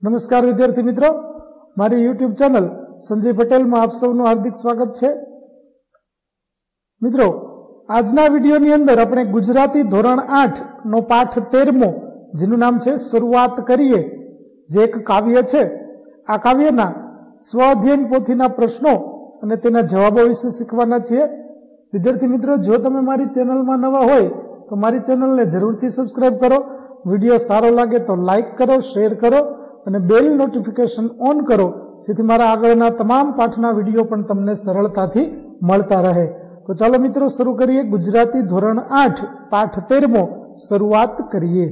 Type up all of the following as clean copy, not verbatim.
नमस्कार विद्यार्थी मित्रों, मारी यूट्यूब चैनल संजय पटेल में आप सबનું हार्दिक स्वागत है। मित्रों, आजना विडियोनी अंदर अपने गुजराती धोरण 8 नो पाठ 13मो जेनु नाम छे शुरुआत करिए, जे एक काव्य छे। आ काव्यना स्वाध्ययन पोथीना प्रश्नों अने तेना जवाबों विषे शीखवाना छीए। विद्यार्थी मित्रों, जो तमे मारी चेनल में नवा होय तो मारी चेनल ने जरूरथी सब्सक्राइब करो। विडियो सारो लागे तो लाइक करो, शेर करो અને બેલ નોટિફિકેશન ઓન કરો, જેથી મારા આગળના તમામ પાઠના વિડીયો પણ તમને સરળતાથી મળતા રહે। તો ચાલો મિત્રો શરૂ કરીએ। ગુજરાતી ધોરણ 8 પાઠ 13મો શરૂઆત કરીએ।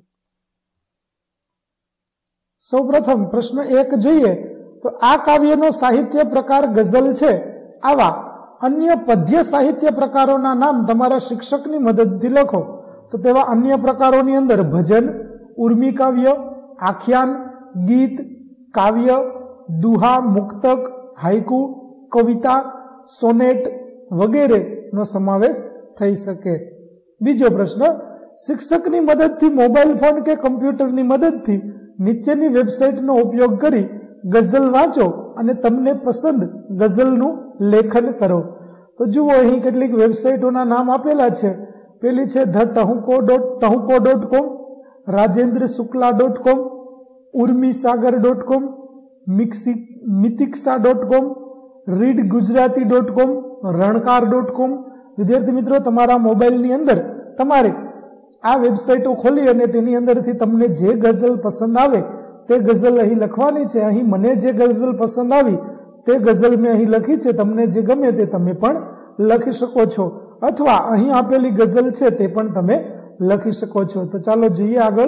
સૌપ્રથમ પ્રશ્ન 1 જોઈએ તો આ કાવ્યનો સાહિત્ય પ્રકાર ગઝલ છે। આવા અન્ય પદ્ય સાહિત્ય પ્રકારોના નામ તમારા શિક્ષકની મદદથી લખો। તો તેવા અન્ય પ્રકારોની અંદર ભજન, ઉર્મી કાવ્ય, આખ્યાન, गीत, काव्य, दुहा, मुक्तक, हाइकू, कविता, सोनेट वगैरह नो समावेश थई सके। बीजो प्रश्न, शिक्षक नी मदद थी मोबाइल फोन के कम्प्यूटर नी मदद थी नीचेनी वेबसाइट नो उपयोग करी गजल वाँचो अने तमने पसंद गजल नु लेखन करो। तो जुओ अहीं केटलीक वेबसाइटोना नाम आपेला छे। पेली छे thahuko.com, rajendrashukla.com, urmisagar.com, मितिक्षा.com, readgujarati.com, रणकार.com। विद्यार्थी मित्रों, तमारा मोबाइल नी अंदर तमारे आ वेबसाइटो खोली अने तेनी अंदरथी तमने जे गजल पसंद आवे ते गजल अहीं लखवानी छे। अहीं मने जे गजल पसंद आवी ते गजल में अहीं लखी छे। तमने जे गमे ते तमे पण लखी शको छो, अथवा अहीं आपेली गजल छे ते पण तमे लखी शको छो। तो चालो जोईए आगळ।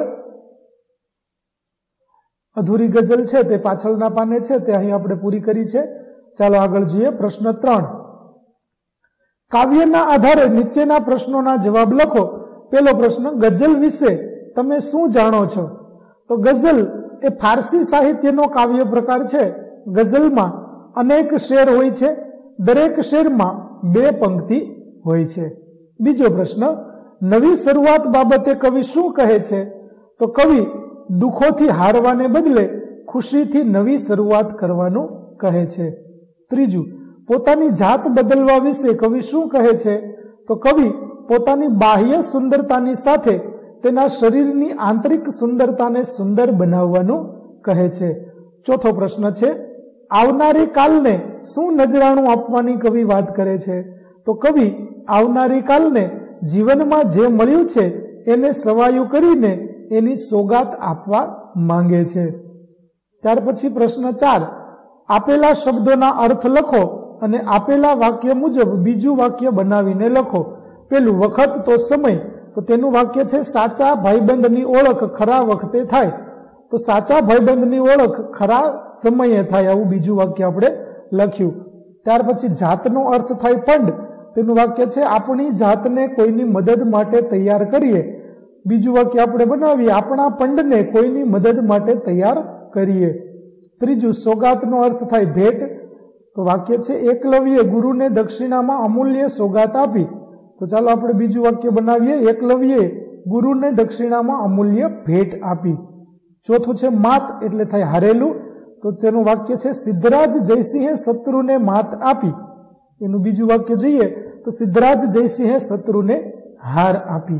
अधूरी गजल छे ते पाछळना पाने छे, ते અહીં આપણે પૂરી કરી છે। ચાલો આગળ જોઈએ। પ્રશ્ન 3, કાવ્યના આધારે નીચેના પ્રશ્નોના જવાબ લખો। પહેલો પ્રશ્ન, ગઝલ વિશે તમે શું જાણો છો? તો ગઝલ એ ફારસી સાહિત્યનો કાવ્ય પ્રકાર છે। ગઝલમાં અનેક શેર હોય છે, દરેક શેરમાં 2 પંક્તિ હોય છે। બીજો પ્રશ્ન, નવી શરૂઆત બાબતે કવિ શું કહે છે? તો કવિ दुखोथी हारवाने बदले खुशीथी नवी शरूआत करवानुं कहे छे। त्रीजू, पोतानी जात बदलवा विषे कवि शुं कहे छे? तो कवि पोतानी बाह्य सुंदरतानी साथे तेना शरीरनी आंतरिक सुंदरताने सुंदर बनाववानुं कहे छे। चौथो प्रश्न छे, आवनारी कालने शुं नजराणुं आपवानी कवि वात करे छे? तो कवि आवनारी कालने जीवनमां जे मळ्युं छे एने सवायुं करीने एनी सोगात आपवा मांगे छे। त्यार पछी प्रश्न 4, आपेला शब्दोना अर्थ लखो अने आपेला वाक्य मुजब बीजू वाक्य बनावीने लखो। पेलू वखत तो समय, तो तेनुं वाक्य छे साचा भाईबंधनी ओळख खरा वखते थाय। तो साचा भाईबंधनी ओळख खरा समये थाय, आवुं बीजू वाक्य आपणे लख्युं। त्यार पछी जातनो अर्थ थाय फंड, तेनुं वाक्य छे आपणी जातने कोईनी मदद माटे तैयार करीए। बीजू वाक्य आपणे बनावीए, आपणा पंडने कोईनी मदद माटे तैयार करीए। त्रीजू, सोगातनो अर्थ थाय भेट, तो वाक्य छे एकलव्ये गुरुने दक्षिणामां अमूल्य सोगात आपी। तो चालो आपणे बीजू वाक्य बनावीए, एकलव्ये गुरुने दक्षिणामां अमूल्य भेट आपी। चौथुं छे मात, एटले थाय हारेलू, तो तेनुं वाक्य छे सिद्धराज जयसिंहे शत्रुने मात आपी। एनुं बीजू वाक्य जोईए तो सिद्धराज जयसिंहे शत्रुने हार आपी।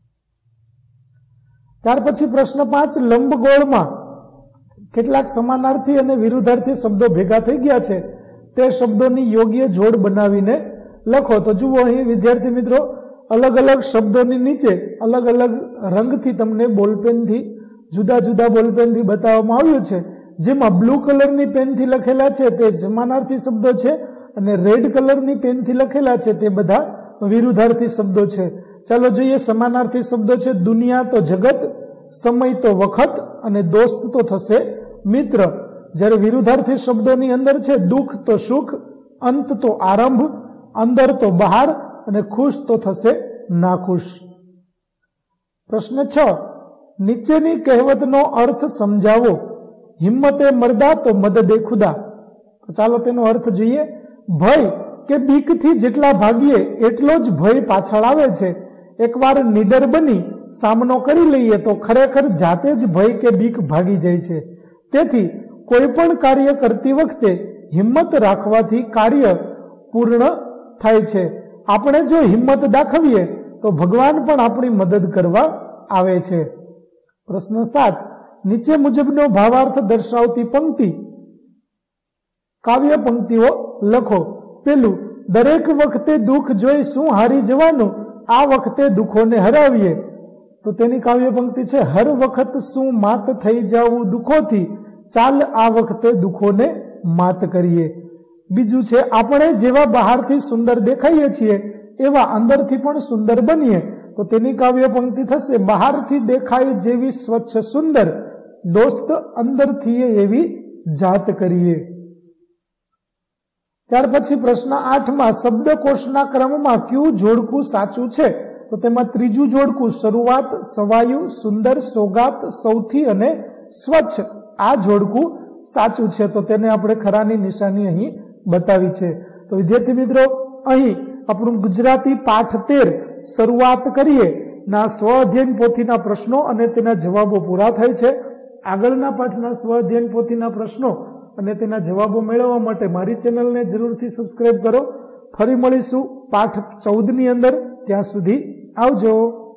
त्यार पछी प्रश्न 5, लंबगोळमां કેટલાક સમાનાર્થી અને વિરુદ્ધાર્થી શબ્દો ભેગા થઈ ગયા છે, તે શબ્દોની યોગ્ય જોડ બનાવીને લખો। તો જુઓ અહીં વિદ્યાર્થી મિત્રો, અલગ અલગ શબ્દોની નીચે અલગ અલગ રંગથી તમને બોલપેનથી જુદા જુદા બોલપેનથી બતાવવામાં આવ્યું છે। જેમાં બ્લુ કલરની પેનથી લખેલા છે તે સમાનાર્થી શબ્દો છે અને રેડ કલરની પેનથી લખેલા છે તે બધા વિરુદ્ધાર્થી શબ્દો છે। ચાલો જોઈએ। સમાનાર્થી શબ્દો છે દુનિયા તો જગત, સમય તો વખત અને દોસ્ત તો થશે મિત્ર। જ્યારે વિરુદ્ધાર્થી શબ્દોની અંદર છે દુઃખ તો સુખ, અંત તો આરંભ, અંદર તો બહાર અને ખુશ તો થશે નાખુશ। પ્રશ્ન 6, નીચેની કહેવતનો અર્થ સમજાવો। હિંમતે મર્દા તો મદદે ખુદા। તો ચાલો તેનો અર્થ જોઈએ। ભય કે બીકથી જેટલા ભાગીએ એટલો જ ભય પાછળ આવે છે। એકવાર નીડર બની સામનો કરી લઈએ તો ખરેખર જાતે જ ભય કે બીક ભાગી જાય છે। તેથી કોઈ પણ કાર્ય કરતી વખતે હિંમત રાખવાથી કાર્ય પૂર્ણ થાય છે। આપણે જો હિંમત દાખવીએ તો ભગવાન પણ આપણી મદદ કરવા આવે છે। પ્રશ્ન 7, નીચે મુજબનો ભાવાર્થ દર્શાવતી પંક્તિ કાવ્ય પંક્તિઓ લખો। પેલું, દરેક વખતે દુઃખ જોઈ શું હારી જવાનું, આ વખતે દુઃખોને હરાવીએ। તો તેની કાવ્ય પંક્તિ છે, હર વખત શું માત થઈ જાવું દુઃખોથી, ચાલ આ વખતે દુઃખોને માત કરીએ। બીજું છે, આપણે જેવા બહારથી સુંદર દેખાઈએ છીએ એવા અંદરથી પણ સુંદર બનીએ। તો તેની કાવ્ય પંક્તિ થશે, બહારથી દેખાય જેવી સ્વચ્છ સુંદર, દોસ્ત અંદરથી એવી જાત કરીએ। ત્યાર પછી પ્રશ્ન 8માં શબ્દકોશના ક્રમમાં કયું જોડકું સાચું છે? તો તેમાં ત્રીજું જોડકું શરૂઆત, સવાયું, સુંદર, સોગાત, સૌથી અને સ્વચ્છ આ જોડકું સાચું છે। તો તેને આપણે ખરાની નિશાની અહીં બતાવી છે। તો વિદ્યાર્થી મિત્રો, અહીં આપણું ગુજરાતી પાઠ 13 શરૂઆત કરીએ ના સ્વ અધ્યયન પોથીના પ્રશ્નો અને તેના જવાબો પૂરા થાય છે। આગળના પાઠના સ્વ અધ્યયન પોથીના પ્રશ્નો અને તેના જવાબો મેળવવા માટે મારી ચેનલને જરૂરથી સબસ્ક્રાઇબ કરો। ફરી મળીશું પાઠ 14 ની અંદર। ત્યાં સુધી આવજો।